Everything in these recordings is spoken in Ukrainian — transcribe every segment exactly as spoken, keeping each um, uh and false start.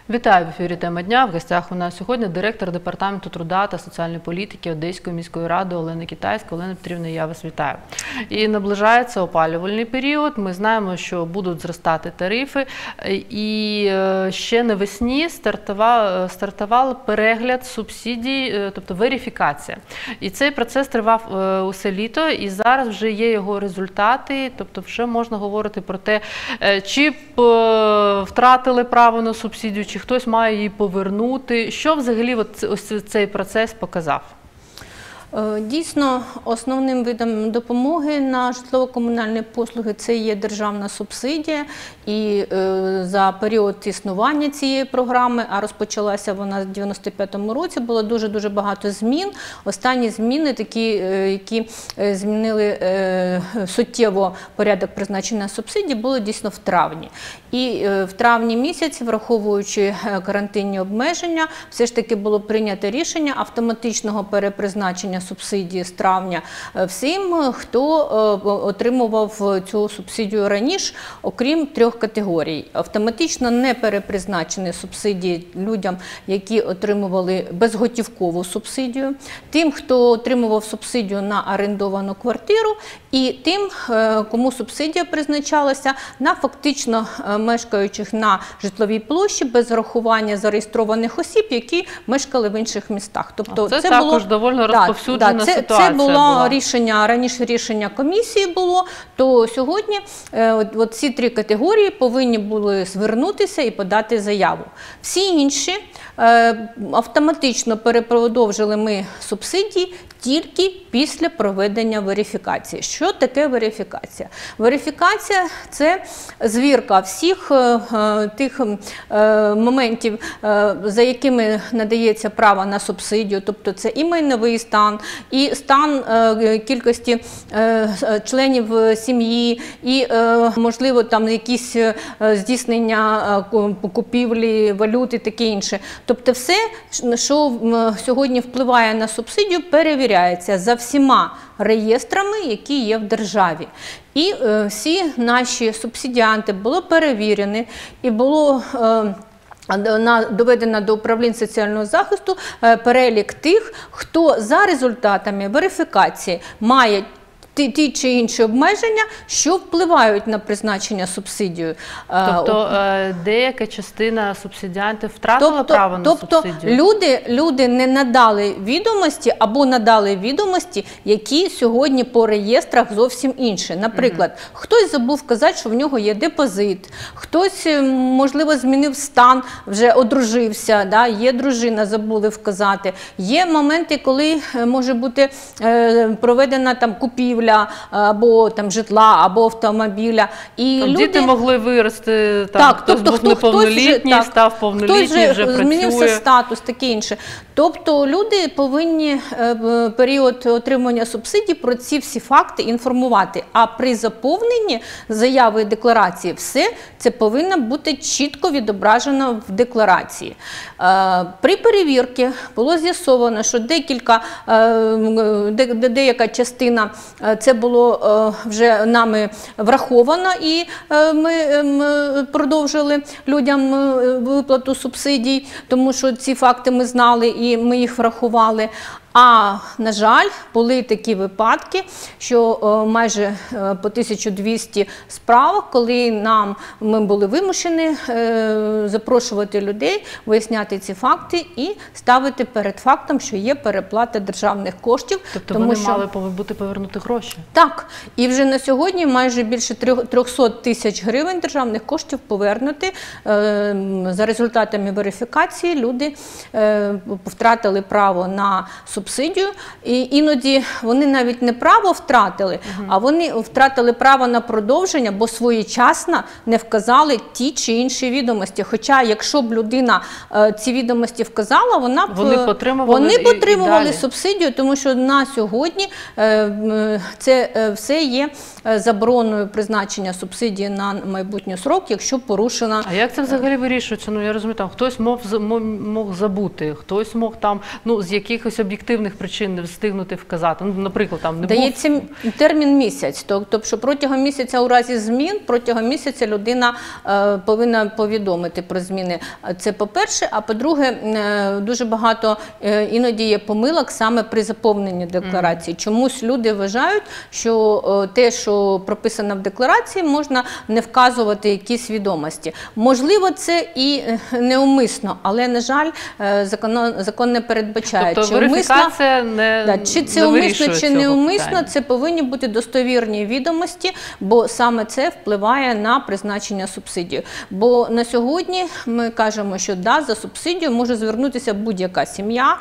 Вітаю в ефірі «Тема дня». В гостях у нас сьогодні директор Департаменту труда та соціальної політики Одеської міської ради Олена Китайська. Олена Петрівна, я вас вітаю. І наближається опалювальний період. Ми знаємо, що будуть зростати тарифи. І ще навесні стартував, стартував перегляд субсидій, тобто верифікація. І цей процес тривав усе літо, і зараз вже є його результати. Тобто вже можна говорити про те, чи втратили право на субсидію, чи хтось має її повернути. Що взагалі от ось цей процес показав? Дійсно, основним видом допомоги на житлово-комунальні послуги – це є державна субсидія. І е, за період існування цієї програми, а розпочалася вона в дев'яносто п'ятому році, було дуже-дуже багато змін. Останні зміни, такі, е, які змінили е, суттєво порядок призначення субсидій, були дійсно в травні. І е, в травні місяці, враховуючи карантинні обмеження, все ж таки було прийнято рішення автоматичного перепризначення субсидії з травня всім, хто отримував цю субсидію раніше, окрім трьох категорій. Автоматично не перепризначені субсидії людям, які отримували безготівкову субсидію, тим, хто отримував субсидію на орендовану квартиру, і тим, кому субсидія призначалася на фактично мешкаючих на житловій площі без рахування зареєстрованих осіб, які мешкали в інших містах. Тобто це, це також було доволі розповсюджена да, це, ситуація це було була. рішення, раніше рішення комісії було, то сьогодні е, от, от ці три категорії повинні були звернутися і подати заяву. Всі інші е, автоматично перепродовжили ми субсидії тільки після проведення верифікації. Що таке верифікація? Верифікація – це звірка всіх е, тих е, моментів, е, за якими надається право на субсидію, тобто це і майновий стан, і стан е, кількості е, членів сім'ї, і, е, можливо, там якісь е, здійснення е, купівлі, валюти, таке інше. Тобто все, що сьогодні впливає на субсидію, перевіряється за всіма реєстрами, які є в державі. І е, всі наші субсидіанти було перевірені і було е, доведено до управління соціального захисту е, перелік тих, хто за результатами верифікації має Ті, ті чи інші обмеження, що впливають на призначення субсидію. Тобто деяка частина субсидіантів втратила тобто, право на тобто субсидію? Тобто люди, люди не надали відомості або надали відомості, які сьогодні по реєстрах зовсім інші. Наприклад, угу. хтось забув сказати, що в нього є депозит, хтось, можливо, змінив стан, вже одружився, да, є дружина, забули вказати. Є моменти, коли може бути е, проведена там купівля, або там житла, або автомобіля. І там люди... Діти могли вирости, там, так, хтось тобто, був хто, неповнолітній, хтось, став повнолітній, вже, вже працює. Змінився статус, таке інше. Тобто люди повинні е, період отримання субсидій про ці всі факти інформувати. А при заповненні заяви і декларації все це повинно бути чітко відображено в декларації. Е, при перевірці було з'ясовано, що декілька, е, де, деяка частина це було вже нами враховано, і ми продовжили людям виплату субсидій, тому що ці факти ми знали і ми їх врахували. А, на жаль, були такі випадки, що о, майже о, по тисяча двісті справах, коли нам, ми були вимушені е, запрошувати людей, виясняти ці факти і ставити перед фактом, що є переплата державних коштів. Тобто тому, вони що... мали бути повернути гроші? Так. І вже на сьогодні майже більше триста тисяч гривень державних коштів повернути. Е, за результатами верифікації люди е, втратили право на субсидію. субсидію, і іноді вони навіть не право втратили, угу. а вони втратили право на продовження, бо своєчасно не вказали ті чи інші відомості. Хоча, якщо б людина е, ці відомості вказала, вона б, вони потримували, вони і, потримували і субсидію, тому що на сьогодні е, це е, все є забороною призначення субсидії на майбутній срок, якщо порушена. А як це взагалі вирішується? Ну, я розумію, там хтось мог, мог забути, хтось мог там, ну, з якихось об'єктивних об'єктивних причин не встигнути вказати? Ну, наприклад, там не дається був... термін місяць, тобто, що протягом місяця у разі змін, протягом місяця людина е, повинна повідомити про зміни. Це по-перше, а по-друге, е, дуже багато е, іноді є помилок саме при заповненні декларації. Mm. Чомусь люди вважають, що е, те, що прописано в декларації, можна не вказувати якісь відомості. Можливо, це і неумисно, але, на жаль, закон, закон не передбачає. Тобто чи верифікація не да, чи це не умисно, чи неумисно, питання. Це повинні бути достовірні відомості, бо саме це впливає на призначення субсидії. Бо на сьогодні ми кажемо, що да, за субсидію може звернутися будь-яка сім'я,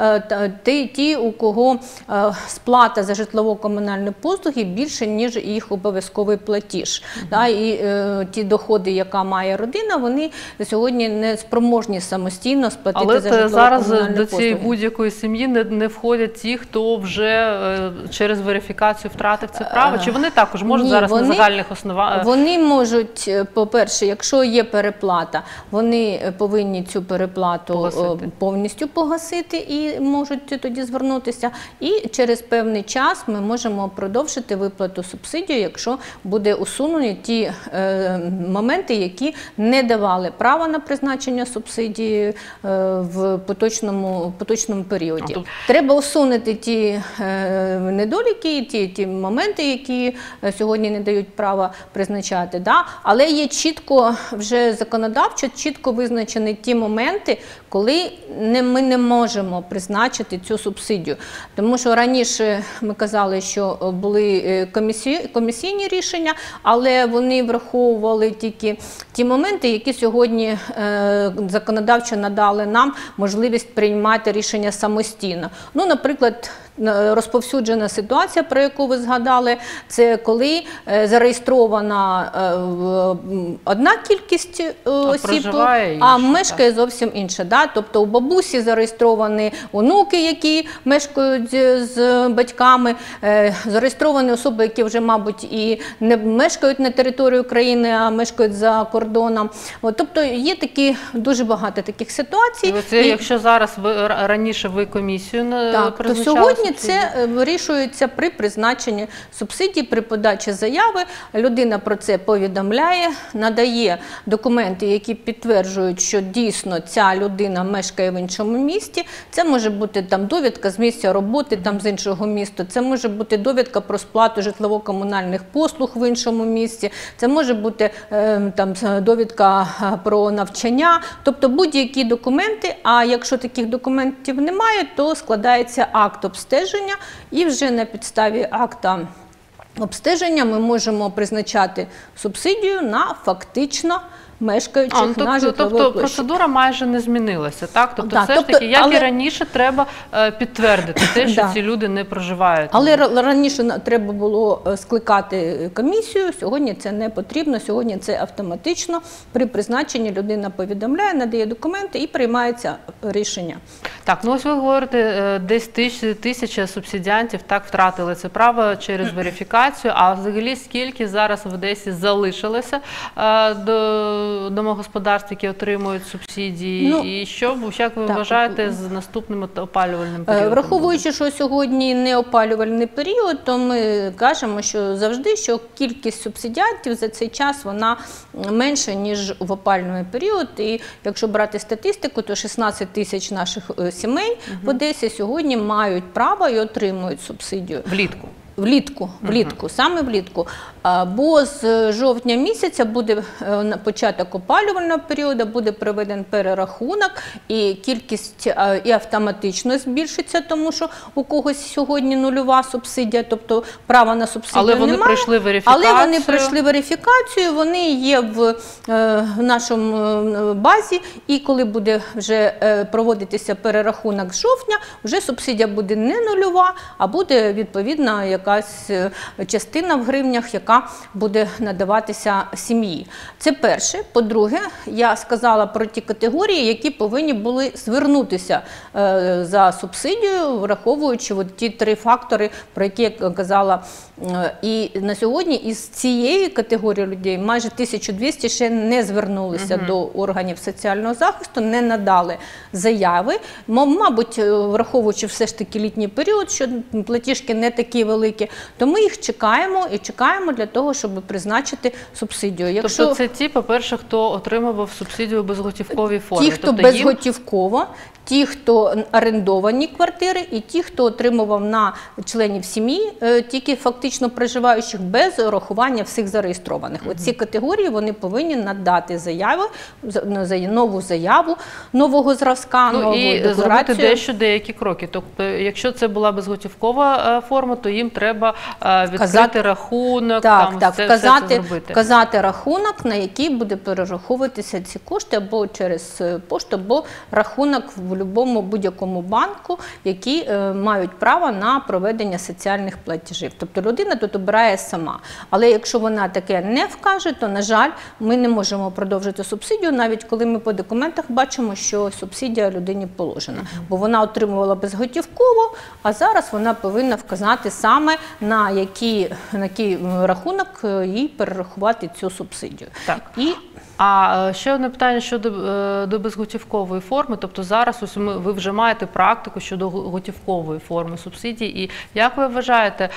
ті, ті, у кого сплата за житлово-комунальні послуги більше, ніж їх обов'язковий платіж. Mm-hmm. Да, і е, ті доходи, яка має родина, вони сьогодні не спроможні самостійно сплатити Але за житлово-комунальні послуги. Але зараз до цієї будь-якої сім'ї не, не входять ті, хто вже е, через верифікацію втратив це право? Чи вони також можуть Ні, зараз вони, на загальних основах? Вони можуть, по-перше, якщо є переплата, вони повинні цю переплату погасити. повністю погасити і можуть тоді звернутися. І через певний час ми можемо продовжити виплату субсидії, якщо буде усунені ті е, моменти, які не давали права на призначення субсидії е, в поточному, поточному періоді. Тут... Треба усунути ті е, недоліки, ті, ті моменти, які сьогодні не дають права призначати. Да? Але є чітко, вже законодавчо, чітко визначені ті моменти, коли не, ми не можемо призначити цю субсидію. Тому що раніше ми казали, що були комісій, комісійні рішення, але вони враховували тільки ті моменти, які сьогодні е, законодавчо надали нам можливість приймати рішення самостійно. Ну, наприклад, розповсюджена ситуація, про яку ви згадали, це коли зареєстрована одна кількість осіб, а, а мешкає так. зовсім інша. Да? Тобто у бабусі зареєстровані онуки, які мешкають з батьками, зареєстровані особи, які вже, мабуть, і не мешкають на території України, а мешкають за кордоном. От, тобто є такі, дуже багато таких ситуацій. Оце, і... Якщо зараз ви, раніше ви комісію не так, то сьогодні це вирішується при призначенні субсидій, при подачі заяви. Людина про це повідомляє, надає документи, які підтверджують, що дійсно ця людина мешкає в іншому місті. Це може бути там довідка з місця роботи там з іншого міста, це може бути довідка про сплату житлово-комунальних послуг в іншому місці, це може бути е, там довідка про навчання, тобто будь-які документи, а якщо таких документів немає, то складається акт обстеження, і вже на підставі акта обстеження ми можемо призначати субсидію на фактично мешкаючих а, ну, на житловій тобто, площі. Процедура майже не змінилася, так? Тобто так, все тобто, ж таки, як але... і раніше, треба е, підтвердити те, що да. ці люди не проживають. Але раніше треба було скликати комісію, сьогодні це не потрібно, сьогодні це автоматично. При призначенні людина повідомляє, надає документи і приймається рішення. Так, ну ось ви говорите, десь тисяча субсидіантів так втратили це право через верифікацію, а взагалі скільки зараз в Одесі залишилося е, до домогосподарств, які отримують субсидії, ну, і що, як ви так, вважаєте, з наступним опалювальним періодом? Враховуючи, що сьогодні не опалювальний період, то ми кажемо, що завжди, що кількість субсидіантів за цей час, вона менша, ніж в опалювальний період. І якщо брати статистику, то шістнадцять тисяч наших сімей угу. в Одесі сьогодні мають право і отримують субсидію. Влітку? Влітку, влітку, uh-huh. саме влітку. Бо з жовтня місяця буде початок опалювального періоду, буде проведений перерахунок, і кількість і автоматично збільшиться, тому що у когось сьогодні нульова субсидія, тобто права на субсидію немає. Але вони немає. пройшли верифікацію. Але вони пройшли верифікацію, вони є в, в нашому базі, і коли буде вже проводитися перерахунок з жовтня, вже субсидія буде не нульова, а буде відповідна якась частина в гривнях, яка яка буде надаватися сім'ї. Це перше. По-друге, я сказала про ті категорії, які повинні були звернутися е, за субсидією, враховуючи от ті три фактори, про які я казала. І на сьогодні із цієї категорії людей майже тисяча двісті ще не звернулися uh-huh. до органів соціального захисту, не надали заяви. Мабуть, враховуючи все ж таки літній період, що платіжки не такі великі, то ми їх чекаємо і чекаємо для того, щоб призначити субсидію. Якщо... Тобто це ті, по-перше, хто отримував субсидію в безготівковій формі? Ті, хто тобто безготівково, їм... ті, хто орендовані квартири, і ті, хто отримував на членів сім'ї, тільки фактично проживаючих без урахування всіх зареєстрованих. Mm-hmm. Оці категорії вони повинні надати заяву, нову заяву, нового зразка, ну, нову і декларацію. Зробити дещо деякі кроки. Тобто, якщо це була безготівкова форма, то їм треба відкрити Вказати... рахунок, так, там, так, все, вказати, все це зробити. Вказати рахунок, на який буде перераховуватися ці кошти, або через пошту, або рахунок в будь-якому будь-якому банку, які е, мають право на проведення соціальних платежів. Тобто людина тут обирає сама. Але якщо вона таке не вкаже, то, на жаль, ми не можемо продовжити субсидію, навіть коли ми по документах бачимо, що субсидія людині положена. Бо вона отримувала безготівково, а зараз вона повинна вказати саме на який, на який рахунок їй перерахувати цю субсидію. Так. І А ще одне питання щодо до безготівкової форми. Тобто зараз ось ми, ви вже маєте практику щодо готівкової форми субсидій. І як ви вважаєте,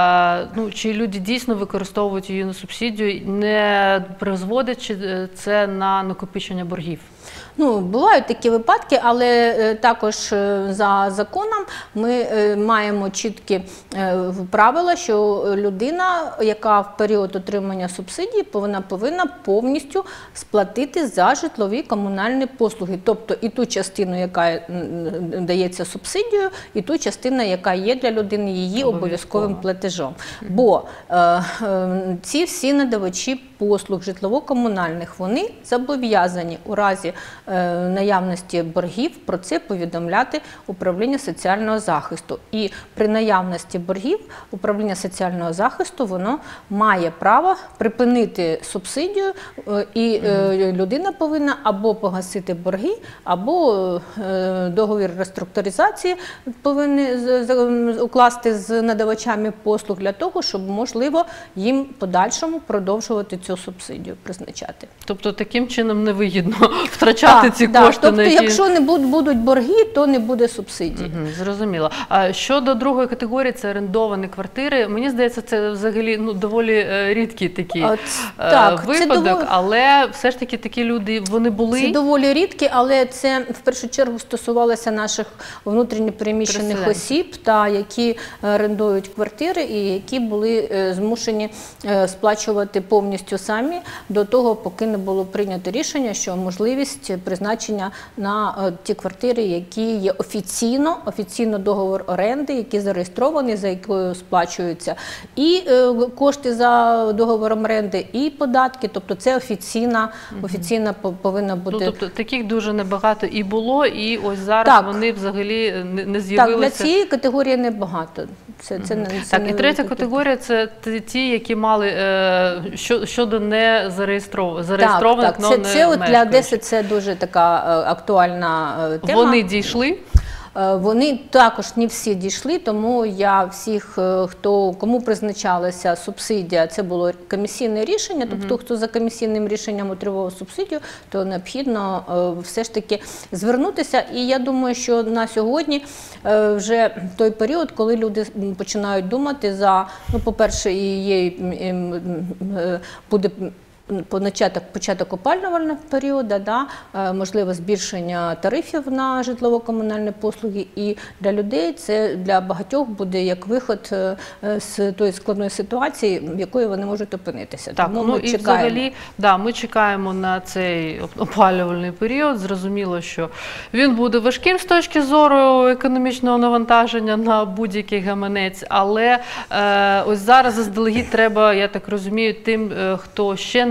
ну, чи люди дійсно використовують її на субсидію, не призводить це на накопичення боргів? Ну, бувають такі випадки, але е, також е, за законом ми е, маємо чіткі е, правила, що людина, яка в період отримання субсидії, вона повинна повністю сплатити за житлові комунальні послуги. Тобто і ту частину, яка дається субсидією, і ту частину, яка є для людини її обов'язковим платежом. Бо е, е, ці всі надавачі послуг житлово-комунальних, вони зобов'язані у разі наявності боргів про це повідомляти управління соціального захисту. І при наявності боргів управління соціального захисту воно має право припинити субсидію, і людина повинна або погасити борги, або договір реструктуризації повинні укласти з надавачами послуг для того, щоб можливо їм подальшому продовжувати цю субсидію призначати. Тобто таким чином невигідно втрачати так, ці так. кошти. Тобто, на які... якщо не будуть борги, то не буде субсидії. Угу, зрозуміло. А щодо другої категорії, це орендовані квартири. Мені здається, це взагалі ну, доволі рідкий такий От, е, так, випадок, доволі... але все ж таки такі люди, вони були... Це доволі рідкі, але це в першу чергу стосувалося наших внутрішньо переміщених осіб, та, які орендують квартири і які були змушені сплачувати повністю самі до того, поки не було прийнято рішення, що можливість призначення на ті квартири, які є офіційно, офіційно договор оренди, які зареєстровані, за якою сплачуються і кошти за договором оренди, і податки, тобто це офіційна, офіційна повинна бути. Ну, тобто таких дуже небагато і було, і ось зараз так. вони взагалі не з'явилися. Так, для цієї категорії небагато. Це, це, угу. це так, не і третя категорія – це ті, які мали е, щодо не зареєстрованих, зареєстрованих, так, так. Це, це от для Одеси це дуже така е, актуальна е, тема. Вони дійшли? Вони також не всі дійшли, тому я всіх, хто, кому призначалася субсидія, це було комісійне рішення, тобто хто за комісійним рішенням отримував субсидію, то необхідно все ж таки звернутися. І я думаю, що на сьогодні вже той період, коли люди починають думати за, ну, по-перше, є, буде Початок, початок опалювального періоду, да, можливо збільшення тарифів на житлово-комунальні послуги, і для людей це для багатьох буде як виход з тої складної ситуації, в якої вони можуть опинитися. Так, Тому ну ми і чекаємо. взагалі, да, ми чекаємо на цей опалювальний період. Зрозуміло, що він буде важким з точки зору економічного навантаження на будь-який гаманець, але е, ось зараз заздалегідь треба, я так розумію, тим, хто ще не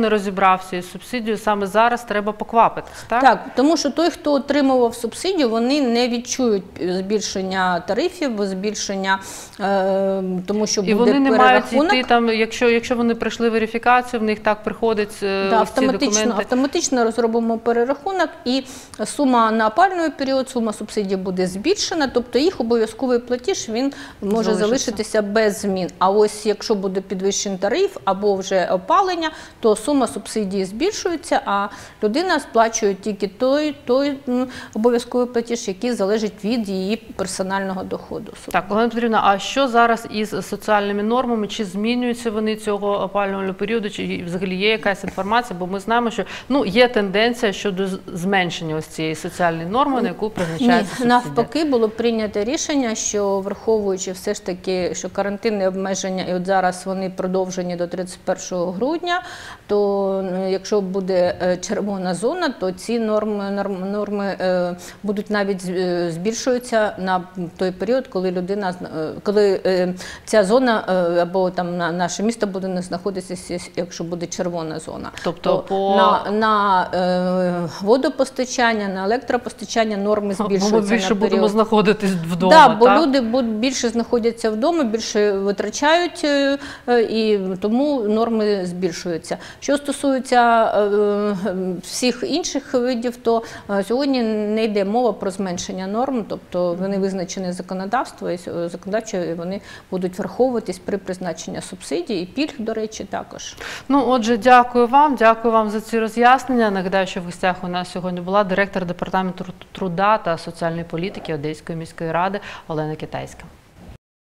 не розібрався із субсидією, саме зараз треба поквапитись, так? Так, тому що той, хто отримував субсидію, вони не відчують збільшення тарифів, збільшення, е, тому що буде І вони не перерахунок. мають йти там, якщо, якщо вони пройшли верифікацію, в них так приходить е, Да, ось ці автоматично, документи. автоматично розробимо перерахунок, і сума на опалювальний період, сума субсидій буде збільшена, тобто їх обов'язковий платіж, він може Залишиться. залишитися без змін. А ось якщо буде підвищений тариф або вже опалення, то сума субсидії збільшується, а людина сплачує тільки той, той м, обов'язковий платіж, який залежить від її персонального доходу. Так, Олена Петрівна, а що зараз із соціальними нормами? Чи змінюються вони цього опалювального періоду? Чи взагалі є якась інформація? Бо ми знаємо, що ну, є тенденція щодо зменшення ось цієї соціальної норми, на яку призначається Ні, субсидія. навпаки, було прийнято рішення, що враховуючи все ж таки, що карантинні обмеження, і от зараз вони продовжені до тридцять першого грудня, то якщо буде червона зона, то ці норми, норми, норми е, будуть навіть збільшуються на той період, коли людина, коли е, ця зона е, або там на наше місто буде не знаходитися, якщо буде червона зона. Тобто то по... на, на е, водопостачання, на електропостачання норми збільшуються. Бо ми більше на будемо період. знаходитись вдома, Да, бо так? люди будуть більше знаходяться вдома, більше витрачають, е, е, і тому норми збільшуються. Що стосується е, всіх інших видів, то е, сьогодні не йде мова про зменшення норм, тобто вони визначені законодавством, і законодавчо вони будуть враховуватись при призначенні субсидій і пільг, до речі, також. Ну, отже, дякую вам, дякую вам за ці роз'яснення. Нагадаю, що в гостях у нас сьогодні була директор департаменту труда та соціальної політики Одеської міської ради Олена Китайська.